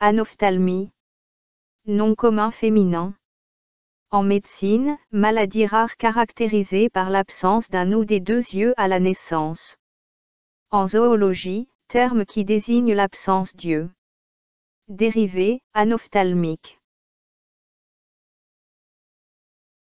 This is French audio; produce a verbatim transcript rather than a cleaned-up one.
Anophtalmie. Nom commun féminin. En médecine, maladie rare caractérisée par l'absence d'un ou des deux yeux à la naissance. En zoologie, terme qui désigne l'absence d'yeux. Dérivé, anophtalmique.